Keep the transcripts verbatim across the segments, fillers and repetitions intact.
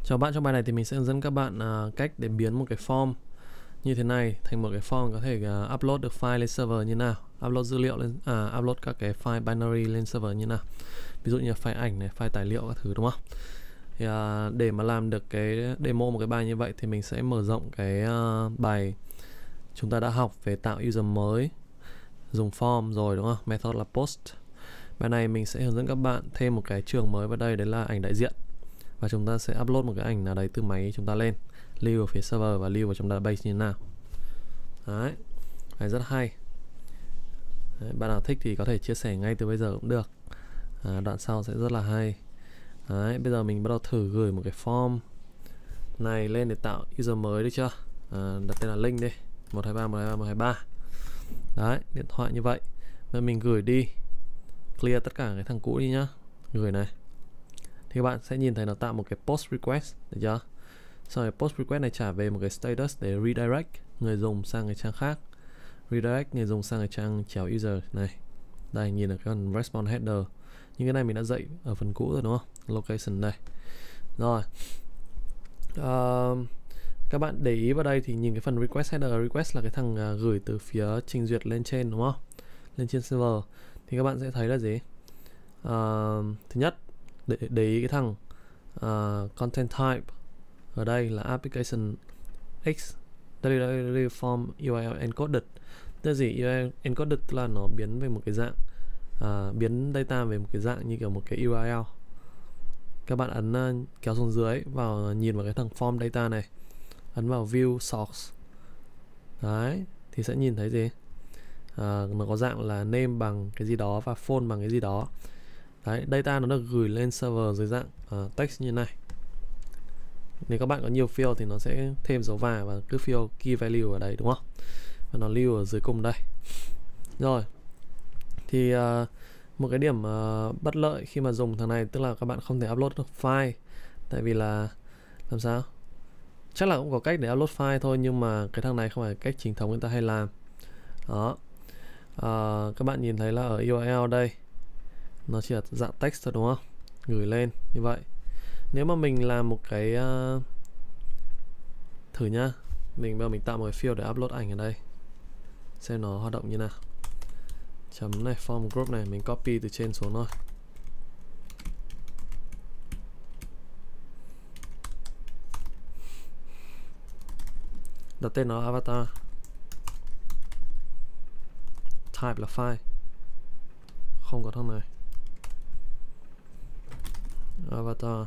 Chào bạn, trong bài này thì mình sẽ hướng dẫn các bạn uh, cách để biến một cái form như thế này thành một cái form có thể uh, upload được file lên server như nào, upload dữ liệu lên, à, upload các cái file binary lên server như nào. Ví dụ như file ảnh này, file tài liệu các thứ, đúng không? Thì uh, để mà làm được cái demo một cái bài như vậy thì mình sẽ mở rộng cái uh, bài chúng ta đã học về tạo user mới, dùng form rồi, đúng không? Method là post. Bài này mình sẽ hướng dẫn các bạn thêm một cái trường mới vào đây, đấy là ảnh đại diện. Và chúng ta sẽ upload một cái ảnh nào đấy từ máy chúng ta lên, lưu ở phía server và lưu vào trong database như thế nào. Đấy, cái rất hay. Đấy, bạn nào thích thì có thể chia sẻ ngay từ bây giờ cũng được. À, đoạn sau sẽ rất là hay. Đấy, bây giờ mình bắt đầu thử gửi một cái form này lên để tạo user mới, được chưa? À, đặt tên là link đi, một hai ba một hai ba một hai ba. Đấy, điện thoại như vậy. Bây giờ mình gửi đi, clear tất cả cái thằng cũ đi nhá. Gửi này. Thì các bạn sẽ nhìn thấy nó tạo một cái post request, được chưa? Sau này post request này trả về một cái status để redirect người dùng sang cái trang khác, redirect người dùng sang cái trang chéo user này. Đây, nhìn được cái phần response header. Nhưng cái này mình đã dạy ở phần cũ rồi, đúng không? Location đây. Rồi. Uh, các bạn để ý vào đây thì nhìn cái phần request header, request là cái thằng uh, gửi từ phía trình duyệt lên trên, đúng không? Lên trên server. Thì các bạn sẽ thấy là gì? Uh, thứ nhất, để, để ý cái thằng uh, content type ở đây là application x delivery form u r l encoded. Tức là gì? u r l encoded tức là nó biến về một cái dạng uh, biến data về một cái dạng như kiểu một cái u r l. Các bạn ấn uh, kéo xuống dưới vào, uh, nhìn vào cái thằng form data này, ấn vào view source. Đấy, thì sẽ nhìn thấy gì? Uh, nó có dạng là name bằng cái gì đó và phone bằng cái gì đó. Đấy, data nó được gửi lên server dưới dạng uh, text như này. Nếu các bạn có nhiều field thì nó sẽ thêm dấu và và cứ field key value ở đây, đúng không? Và nó lưu ở dưới cùng đây. Rồi. Thì uh, một cái điểm uh, bất lợi khi mà dùng thằng này tức là các bạn không thể upload được file. Tại vì là làm sao? Chắc là cũng có cách để upload file thôi, nhưng mà cái thằng này không phải cách chính thống người ta hay làm. Đó. Uh, các bạn nhìn thấy là ở u r l đây nó chỉ là dạng text thôi, đúng không? Gửi lên như vậy. Nếu mà mình làm một cái uh, thử nhá, mình bây giờ mình tạo một cái field để upload ảnh ở đây, xem nó hoạt động như nào. Chấm này, form group này, mình copy từ trên xuống thôi. Đặt tên nó avatar, type là file, không có thằng này. Avatar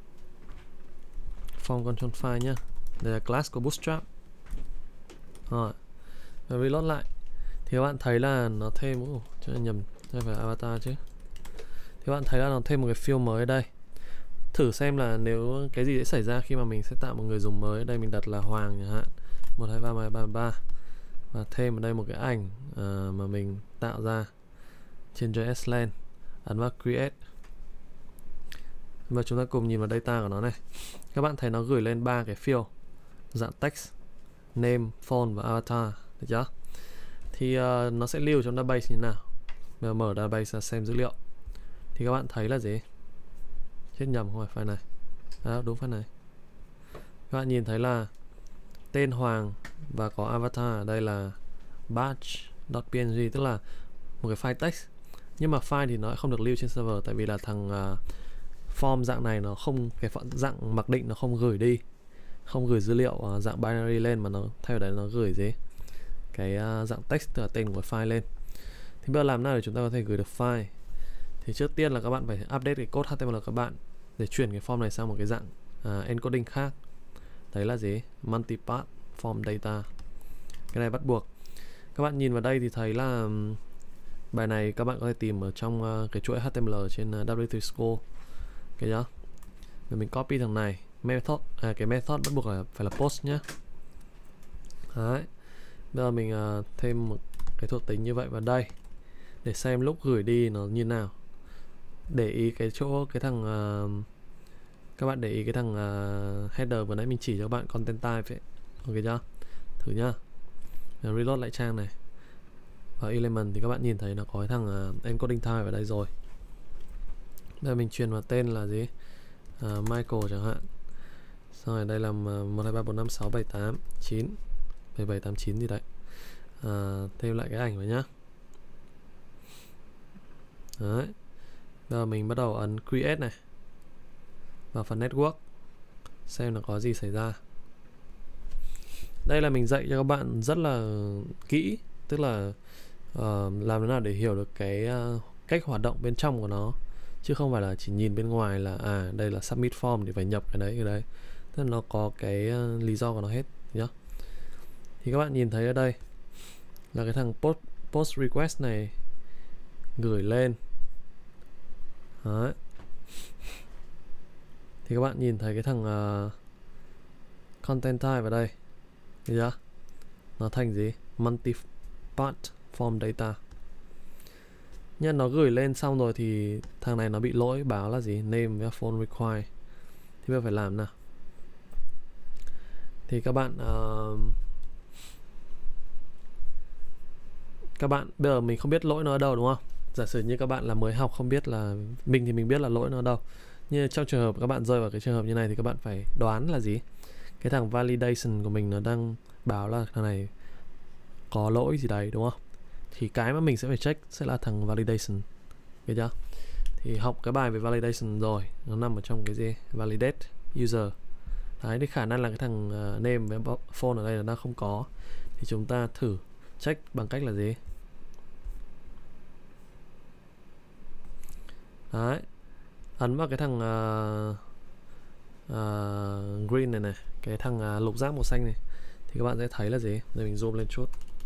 form control file nhá. Đây là class của Bootstrap. Rồi, và reload lại thì các bạn thấy là nó thêm, uh, cho nhầm, đây phải avatar chứ. Thì các bạn thấy là nó thêm một cái field mới ở đây. Thử xem là nếu cái gì sẽ xảy ra khi mà mình sẽ tạo một người dùng mới. Ở đây mình đặt là Hoàng chẳng hạn, một hai ba một hai ba ba, và thêm ở đây một cái ảnh uh, mà mình tạo ra trên gi ét Land, ấn vào create. Và chúng ta cùng nhìn vào data của nó này. Các bạn thấy nó gửi lên ba cái field dạng text, name, phone và avatar, được chưa? Thì uh, nó sẽ lưu trong database như nào. Bây giờ mở database ra xem dữ liệu. Thì các bạn thấy là gì? Chết nhầm, không phải file này. À, đúng file này. Các bạn nhìn thấy là tên Hoàng và có avatar ở đây là batch.png, tức là một cái file text. Nhưng mà file thì nó không được lưu trên server, tại vì là thằng uh, form dạng này nó không, cái dạng mặc định nó không gửi đi, không gửi dữ liệu uh, dạng binary lên, mà nó thay vào đấy nó gửi gì? Cái uh, dạng text, tức là tên của file lên. Thì bây giờ làm nào để chúng ta có thể gửi được file? Thì trước tiên là các bạn phải update cái code hát tê em lờ các bạn để chuyển cái form này sang một cái dạng uh, encoding khác. Đấy là gì? Multipath form data. Cái này bắt buộc. Các bạn nhìn vào đây thì thấy là um, bài này các bạn có thể tìm ở trong uh, cái chuỗi hát tê em lờ trên uh, W three School. Okay nhá. Rồi mình copy thằng này, method, à, cái method bắt buộc là phải là post nhá. Đấy. Bây giờ mình uh, thêm một cái thuộc tính như vậy vào đây để xem lúc gửi đi nó như nào. Để ý cái chỗ cái thằng uh, các bạn để ý cái thằng uh, header vừa nãy mình chỉ cho các bạn, content type ấy. Ok chưa? Thử nhá. Rồi reload lại trang này. Và element thì các bạn nhìn thấy nó có cái thằng uh, encoding type ở đây rồi. Bây giờ mình truyền vào tên là gì? Uh, Michael chẳng hạn. Xong rồi đây là một hai ba bốn năm sáu bảy tám chín bảy bảy tám chín gì đấy. À, thêm lại cái ảnh vào nhá. Đấy. Bây giờ mình bắt đầu ấn create này, vào phần network xem là có gì xảy ra. Đây là mình dạy cho các bạn rất là kỹ, tức là uh, làm thế nào để hiểu được cái uh, cách hoạt động bên trong của nó, chứ không phải là chỉ nhìn bên ngoài là à đây là submit form thì phải nhập cái đấy cái đấy. Tức là nó có cái uh, lý do của nó hết nhá. Thì các bạn nhìn thấy ở đây là cái thằng post, post request này gửi lên. Đấy. Thì các bạn nhìn thấy cái thằng uh, content type vào đây, thấy chưa? Nó thành gì? Multi-part form data. Nhân nó gửi lên xong rồi thì thằng này nó bị lỗi báo là gì? Name với phone require. Thì bây giờ phải làm nào? Thì các bạn uh, các bạn bây giờ mình không biết lỗi nó ở đâu đúng không? Giả sử như các bạn là mới học không biết là mình thì mình biết là lỗi nó ở đâu. Nhưng trong trường hợp các bạn rơi vào cái trường hợp như này thì các bạn phải đoán là gì? Cái thằng validation của mình nó đang báo là thằng này có lỗi gì đấy đúng không? Thì cái mà mình sẽ phải check sẽ là thằng validation. Được chưa? Thì học cái bài về validation rồi, nó nằm ở trong cái gì? Validate user. Đấy, thì khả năng là cái thằng uh, name với phone ở đây là nó không có. Thì chúng ta thử check bằng cách là gì? Đấy, ấn vào cái thằng uh, uh, green này này, cái thằng uh, lục giác màu xanh này, thì các bạn sẽ thấy là gì? Để mình zoom lên chút.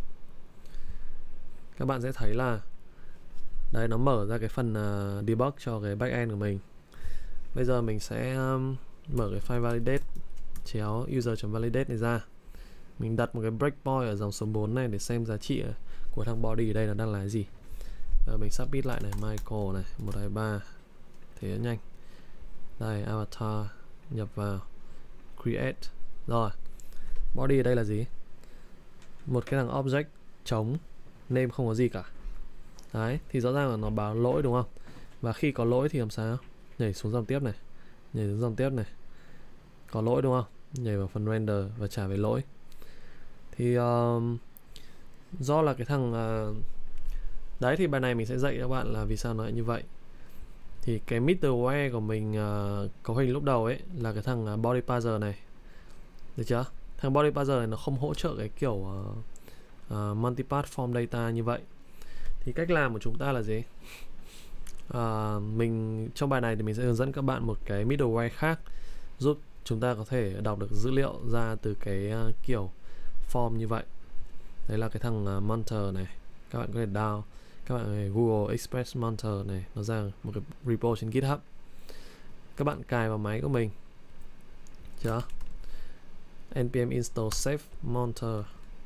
Các bạn sẽ thấy là đấy, nó mở ra cái phần uh, debug cho cái backend của mình. Bây giờ mình sẽ um, mở cái file validate chéo user.validate này ra. Mình đặt một cái breakpoint ở dòng số bốn này để xem giá trị của thằng body ở đây là đang là cái gì. Bây giờ mình submit lại này, Michael này, một hai ba. Thế nhanh. Đây, avatar, nhập vào, create. Rồi, body ở đây là gì? Một cái thằng object trống, name không có gì cả. Đấy, thì rõ ràng là nó báo lỗi đúng không? Và khi có lỗi thì làm sao? Nhảy xuống dòng tiếp này, nhảy xuống dòng tiếp này. Có lỗi đúng không? Nhảy vào phần render và trả về lỗi. Thì uh, do là cái thằng uh, đấy, thì bài này mình sẽ dạy các bạn là vì sao nó lại như vậy. Thì cái middleware của mình uh, cấu hình lúc đầu ấy là cái thằng uh, body parser này. Được chưa? Thằng body parser này nó không hỗ trợ cái kiểu uh, uh, multi-part form data như vậy. Thì cách làm của chúng ta là gì? Uh, mình trong bài này thì mình sẽ hướng dẫn các bạn một cái middleware khác giúp chúng ta có thể đọc được dữ liệu ra từ cái uh, kiểu form như vậy. Đấy là cái thằng uh, Monter này. Các bạn có thể download, các bạn có thể Google Express Monter này, nó ra một cái repo trên GitHub. Các bạn cài vào máy của mình. Chưa? npm install safe monter.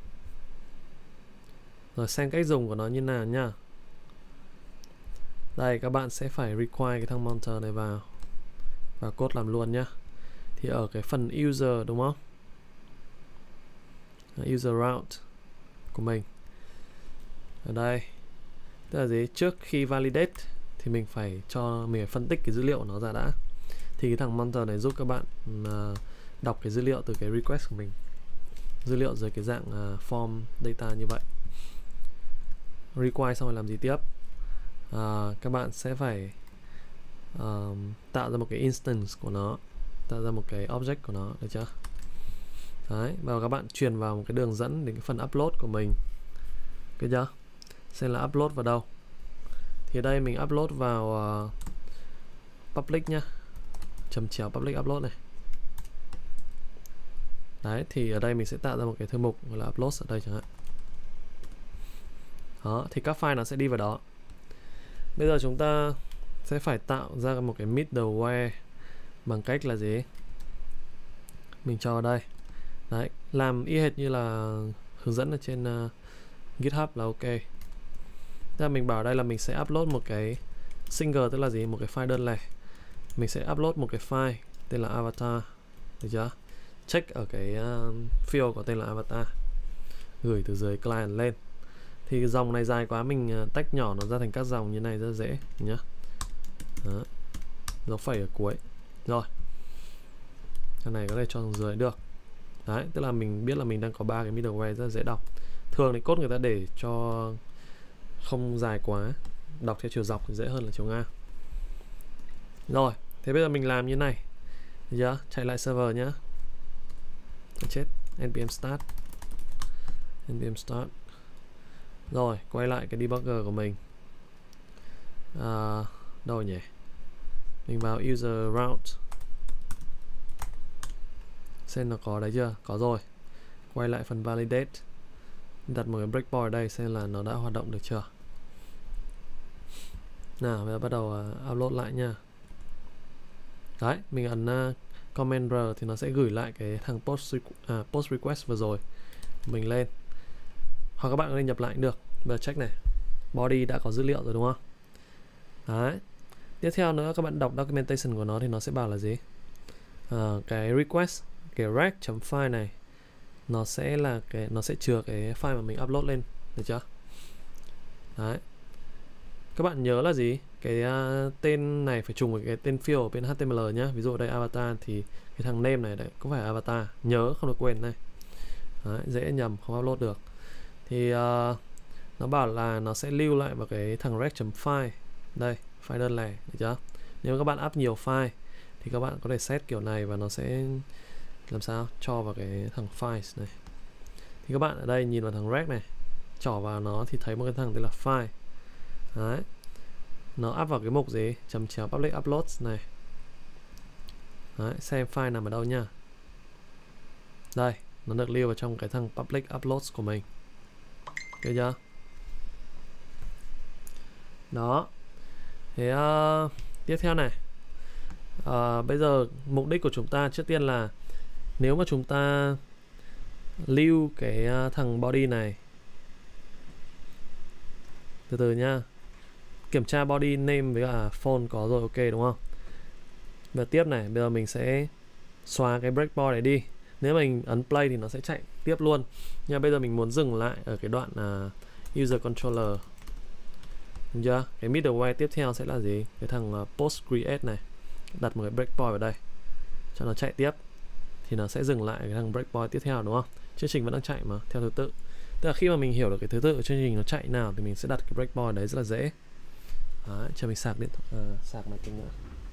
Rồi xem cách dùng của nó như nào nhá. Đây, các bạn sẽ phải require cái thằng monter này vào và code làm luôn nhá. Thì ở cái phần user đúng không? User route của mình ở đây, tức là gì? Trước khi validate thì mình phải cho mình phải phân tích cái dữ liệu của nó ra đã. Thì cái thằng monter này giúp các bạn uh, đọc cái dữ liệu từ cái request của mình, dữ liệu dưới cái dạng uh, form data như vậy. Require xong rồi làm gì tiếp? Uh, các bạn sẽ phải uh, tạo ra một cái instance của nó, tạo ra một cái object của nó, được chưa? Đấy, và các bạn truyền vào một cái đường dẫn đến cái phần upload của mình. Được chưa? Xem là upload vào đâu. Thì đây mình upload vào uh, public nhá. Chấm chéo public upload này. Đấy, thì ở đây mình sẽ tạo ra một cái thư mục gọi là upload ở đây chẳng hạn. Đó, thì các file nó sẽ đi vào đó. Bây giờ chúng ta sẽ phải tạo ra một cái middleware bằng cách là gì? Mình cho ở đây. Đấy, làm y hệt như là hướng dẫn ở trên uh, GitHub là ok. Ra mình bảo đây là mình sẽ upload một cái single, tức là gì? Một cái file đơn lẻ. Mình sẽ upload một cái file tên là avatar. Được chưa? Check ở cái uh, field có tên là avatar. Gửi từ dưới client lên. Thì dòng này dài quá, mình uh, tách nhỏ nó ra thành các dòng như này rất dễ nhá. Đó. Dấu phẩy ở cuối. Rồi. Thằng này có thể cho xuống dưới được. Đấy, tức là mình biết là mình đang có ba cái middleware rất là dễ đọc. Thường thì code người ta để cho không dài quá, đọc theo chiều dọc thì dễ hơn là chiều ngang. Rồi, thế bây giờ mình làm như này. Được chưa? Chạy lại server nhá. Chết, npm start. npm start. Rồi, quay lại cái debugger của mình. À, đâu nhỉ? Mình vào user route. Xem nó có đấy chưa? Có rồi. Quay lại phần validate. Đặt một cái breakpoint ở đây xem là nó đã hoạt động được chưa. Nào, bây giờ bắt đầu uh, upload lại nha. Đấy, mình ấn uh, Command R thì nó sẽ gửi lại cái thằng post, à, post request vừa rồi mình lên. Hoặc các bạn có thể nhập lại cũng được. Bây giờ check này, body đã có dữ liệu rồi đúng không? Đấy. Tiếp theo nữa các bạn đọc documentation của nó thì nó sẽ bảo là gì? À, cái request, cái rec.file này nó sẽ là cái nó sẽ chứa cái file mà mình upload lên, được chưa? Đấy. Các bạn nhớ là gì? Cái uh, tên này phải trùng với cái tên field ở bên hát tê em lờ nhá. Ví dụ ở đây avatar thì cái thằng name này đấy cũng phải avatar. Nhớ không được quên này. Đấy, dễ nhầm, không upload được. Thì uh, nó bảo là nó sẽ lưu lại vào cái thằng rec.file. Đây, file đơn lẻ, được chưa? Nếu các bạn up nhiều file thì các bạn có thể set kiểu này và nó sẽ làm sao cho vào cái thằng files này. Thì các bạn ở đây nhìn vào thằng rec này, trỏ vào nó thì thấy một cái thằng tên là file. Đấy. Nó up vào cái mục gì? Chấm chéo public uploads này. Đấy, xem file nằm ở đâu nha. Đây, nó được lưu vào trong cái thằng public uploads của mình. Được chưa? Đó. Thế uh, tiếp theo này. Uh, bây giờ mục đích của chúng ta trước tiên là nếu mà chúng ta lưu cái uh, thằng body này. Từ từ nha. Kiểm tra body name với cả phone có rồi, ok đúng không? Bây giờ tiếp này, bây giờ mình sẽ xóa cái breakpoint này đi. Nếu mình ấn play thì nó sẽ chạy tiếp luôn. Nhưng bây giờ mình muốn dừng lại ở cái đoạn uh, user controller. Được chưa? Cái middleware tiếp theo sẽ là gì? Cái thằng uh, post create này. Đặt một cái breakpoint vào đây cho nó chạy tiếp. Thì nó sẽ dừng lại cái thằng breakpoint tiếp theo đúng không? Chương trình vẫn đang chạy mà, theo thứ tự. Tức là khi mà mình hiểu được cái thứ tự của chương trình nó chạy nào thì mình sẽ đặt cái breakpoint đấy rất là dễ. Đấy, cho mình sạc điện thoại, uh, sạc máy tính nữa.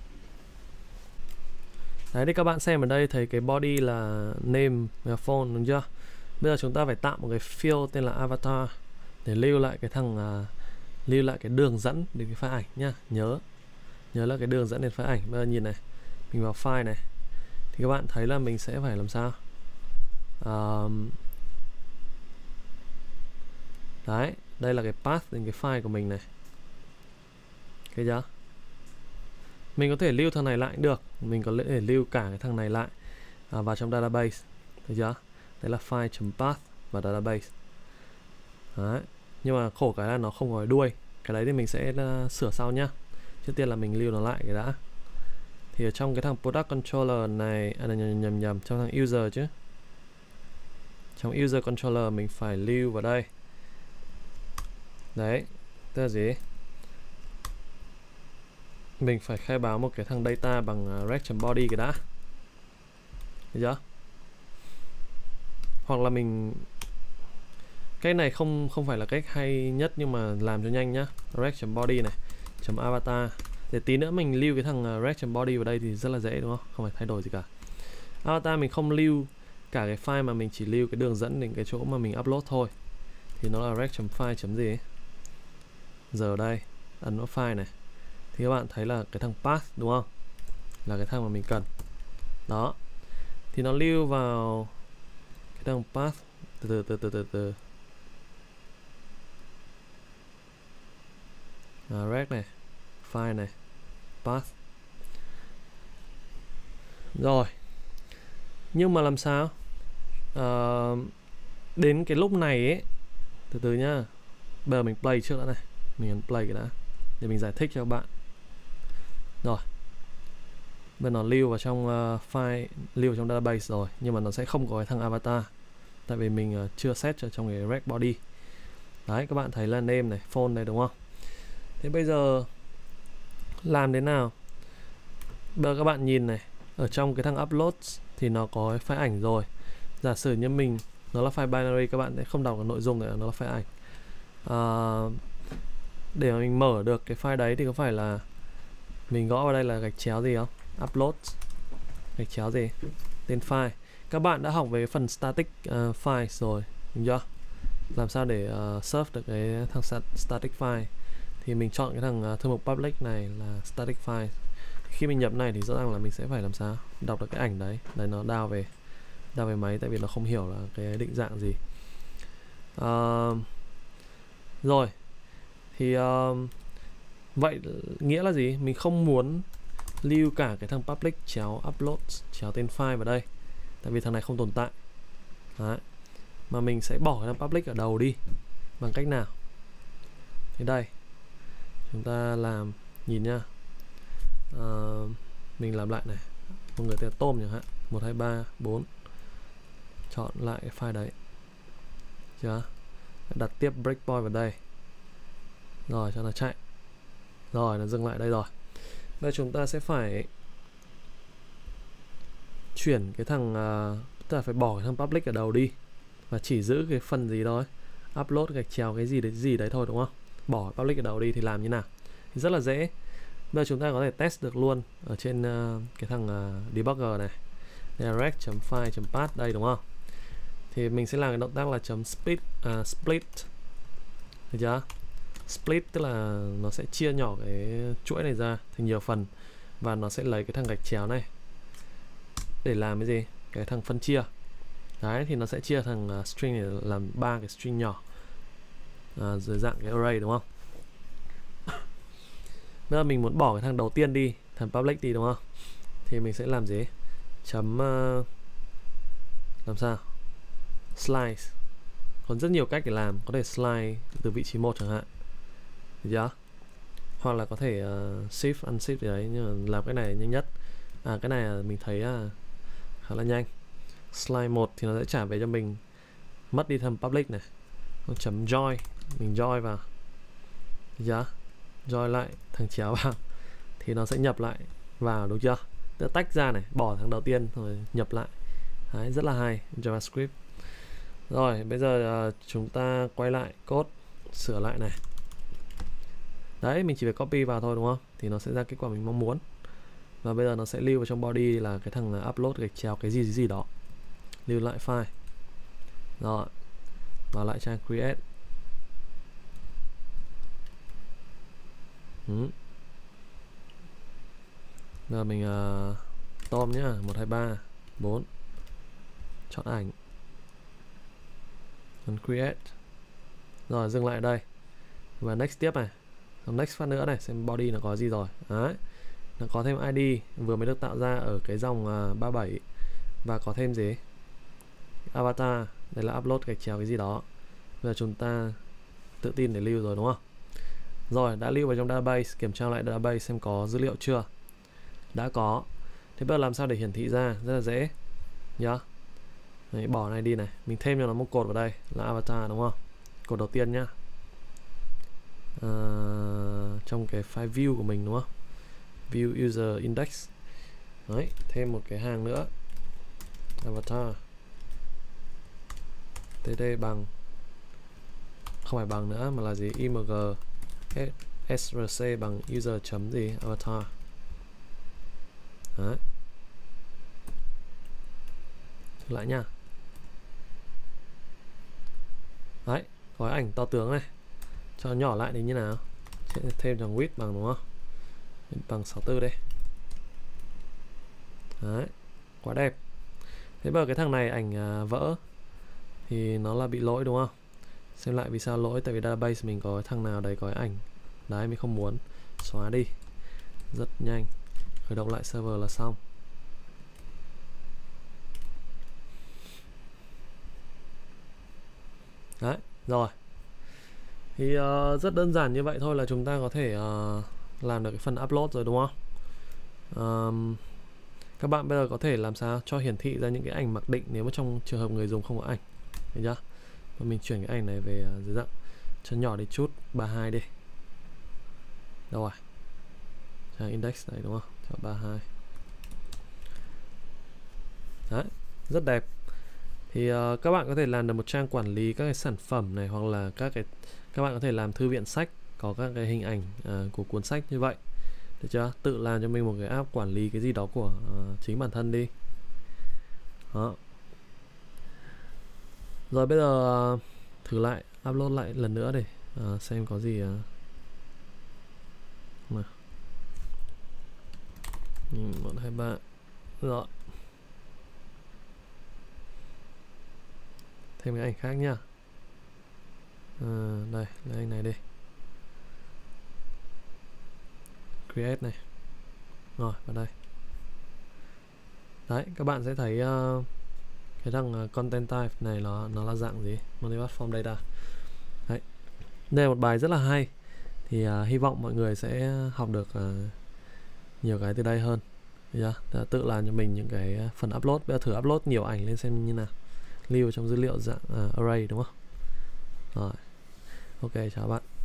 Đấy, thì các bạn xem ở đây thấy cái body là name và phone đúng chưa? Bây giờ chúng ta phải tạo một cái field tên là avatar để lưu lại cái thằng uh, lưu lại cái đường dẫn đến cái file ảnh nhá. Nhớ nhớ là cái đường dẫn đến file ảnh. Bây giờ nhìn này, mình vào file này thì các bạn thấy là mình sẽ phải làm sao? Um, đấy, đây là cái path đến cái file của mình này. Ok chưa? Mình có thể lưu thằng này lại cũng được. Mình có thể lưu cả cái thằng này lại à, vào trong database. Thấy chưa? Đấy là file.path và database. Đấy. Nhưng mà khổ cái là nó không có cái đuôi. Cái đấy thì mình sẽ uh, sửa sau nhá. Trước tiên là mình lưu nó lại cái đã. Thì ở trong cái thằng product controller này, à, nhầm, nhầm nhầm trong thằng user chứ. Trong user controller mình phải lưu vào đây. Đấy. Tức là gì? Mình phải khai báo một cái thằng data bằng uh, rec.body cái đã. Được chưa? Hoặc là mình cái này không không phải là cách hay nhất nhưng mà làm cho nhanh nhá. Rec.body này, chấm avatar. Để tí nữa mình lưu cái thằng uh, rec.body vào đây thì rất là dễ đúng không? Không phải thay đổi gì cả. Avatar mình không lưu cả cái file mà mình chỉ lưu cái đường dẫn đến cái chỗ mà mình upload thôi. Thì nó là rec.file chấm gì ấy. Giờ đây, ấn vào file này. Thì các bạn thấy là cái thằng path đúng không? Là cái thằng mà mình cần. Đó. Thì nó lưu vào cái thằng path. Từ từ từ từ từ từ. À, rec này, file này, path. Rồi. Nhưng mà làm sao? À, đến cái lúc này ấy, từ từ nhá. Bây giờ mình play trước đã này. Mình ấn play cái đã để mình giải thích cho các bạn. Rồi. Bây giờ nó lưu vào trong uh, file, lưu vào trong database rồi, nhưng mà nó sẽ không có cái thằng avatar. Tại vì mình uh, chưa set cho trong cái rec body. Đấy, các bạn thấy là name này, phone này đúng không? Thế bây giờ làm thế nào? Bây giờ các bạn nhìn này, ở trong cái thằng upload thì nó có file ảnh rồi. Giả sử như mình nó là file binary, các bạn sẽ không đọc được nội dung để nó là file ảnh. à, Để mà mình mở được cái file đấy thì có phải là mình gõ vào đây là gạch chéo gì không? Upload gạch chéo gì? Tên file. Các bạn đã học về phần static uh, file rồi, đúng chưa? Làm sao để uh, serve được cái thằng static file. Thì mình chọn cái thằng uh, thư mục public này là static file. Khi mình nhập này thì rõ ràng là mình sẽ phải làm sao đọc được cái ảnh đấy. Đấy, nó down về down về máy, tại vì nó không hiểu là cái định dạng gì. uh, Rồi thì uh, vậy nghĩa là gì? Mình không muốn lưu cả cái thằng public chéo upload chéo tên file vào đây, tại vì thằng này không tồn tại. Đấy. Mà mình sẽ bỏ cái thằng public ở đầu đi. Bằng cách nào? Thì đây, chúng ta làm, nhìn nha. uh, Mình làm lại này, một người tên là Tom chẳng hạn, một hai ba bốn, chọn lại cái file đấy, chưa? Đặt tiếp breakpoint vào đây, rồi cho nó chạy, rồi nó dừng lại đây rồi. Bây giờ chúng ta sẽ phải chuyển cái thằng uh, tức là phải bỏ cái thằng public ở đầu đi và chỉ giữ cái phần gì thôi, upload gạch chéo cái gì đấy gì đấy thôi, đúng không? Bỏ public ở đầu đi thì làm như nào? Thì rất là dễ. Bây giờ chúng ta có thể test được luôn ở trên uh, cái thằng uh, debugger này, direct.file.path đây, đúng không? Thì mình sẽ làm cái động tác là chấm split uh, split, được chưa? Split tức là nó sẽ chia nhỏ cái chuỗi này ra thành nhiều phần, và nó sẽ lấy cái thằng gạch chéo này để làm cái gì? Cái thằng phân chia. Đấy, thì nó sẽ chia thằng uh, string này làm ba cái string nhỏ uh, dưới dạng cái array, đúng không? Bây giờ mình muốn bỏ cái thằng đầu tiên đi, thằng public đi, đúng không? Thì mình sẽ làm gì? Chấm uh, làm sao? Slice. Còn rất nhiều cách để làm, có thể slide từ vị trí một chẳng hạn, được chưa? Hoặc là có thể uh, shift, unshift gì đấy, nhưng mà làm cái này nhanh nhất. À, cái này mình thấy uh, khá là nhanh. Slide một thì nó sẽ trả về cho mình, mất đi thằng public này. Nó chấm join, mình join vào, được chưa? Join lại thằng chéo vào thì nó sẽ nhập lại vào, đúng chưa? Tức là tách ra này, bỏ thằng đầu tiên rồi nhập lại. Đấy, rất là hay JavaScript. Rồi, bây giờ uh, chúng ta quay lại code, sửa lại này. Đấy, mình chỉ phải copy vào thôi, đúng không? Thì nó sẽ ra kết quả mình mong muốn. Và bây giờ nó sẽ lưu vào trong body là cái thằng uh, upload gạch chéo cái gì gì gì đó. Lưu lại file. Rồi, vào lại trang create. Ừ. Giờ mình uh, Tom nhá, một hai ba bốn, chọn ảnh, còn create, rồi dừng lại đây và next tiếp này, còn next phát nữa này, xem body nó có gì rồi. Đấy, nó có thêm i đê vừa mới được tạo ra ở cái dòng uh, ba mươi bảy, và có thêm gì? Avatar, đây là upload gạch chéo cái gì đó. Bây giờ chúng ta tự tin để lưu rồi, đúng không? Rồi, đã lưu vào trong database, kiểm tra lại database xem có dữ liệu chưa. Đã có. Thế bây giờ làm sao để hiển thị ra? Rất là dễ nhá. Đấy, bỏ này đi này, mình thêm cho nó một cột vào đây là avatar, đúng không? Cột đầu tiên nhá. À, trong cái file view của mình, đúng không? View user index. Đấy, thêm một cái hàng nữa, avatar td bằng, không phải bằng nữa mà là gì, img src bằng user chấm gì avatar. Đấy, lại nha. Đấy, có ảnh to tướng này, cho nhỏ lại thì như nào, thêm thằng width bằng, đúng không? Bằng sáu mươi tư đây. Đấy, quá đẹp. Thế bây giờ cái thằng này ảnh à, vỡ thì nó là bị lỗi, đúng không? Xem lại vì sao lỗi, tại vì database mình có thằng nào đấy có cái ảnh đấy mình không muốn, xóa đi rất nhanh, khởi động lại server là xong. Đấy, rồi. Thì uh, rất đơn giản như vậy thôi là chúng ta có thể uh, làm được cái phần upload rồi, đúng không? Um, các bạn bây giờ có thể làm sao cho hiển thị ra những cái ảnh mặc định nếu mà trong trường hợp người dùng không có ảnh, được chưa? Và mình chuyển cái ảnh này về uh, dưới dạng cho nhỏ đi chút, ba mươi hai đi. Đâu rồi? Trang index này, đúng không? Cho ba mươi hai. Đấy, rất đẹp. Thì uh, các bạn có thể làm được một trang quản lý các cái sản phẩm này, hoặc là các cái các bạn có thể làm thư viện sách có các cái hình ảnh uh, của cuốn sách như vậy, được chưa? Tự làm cho mình một cái app quản lý cái gì đó của uh, chính bản thân đi. Đó. Rồi bây giờ uh, thử lại, upload lại lần nữa để uh, xem có gì. Uh, nào. một, hai, ba. Rồi. Thêm cái ảnh khác nhá. À, đây, lấy ảnh này đi. Create này. Rồi, vào đây. Đấy, các bạn sẽ thấy uh, cái thằng uh, content type này nó nó là dạng gì? Motivate form data. Đấy. Đây là một bài rất là hay. Thì uh, hy vọng mọi người sẽ học được uh, nhiều cái từ đây hơn. Được chưa? Tự làm cho mình những cái phần upload. Bây giờ thử upload nhiều ảnh lên xem như nào. Lưu trong dữ liệu dạng uh, array đúng không? Rồi. Ok, chào bạn.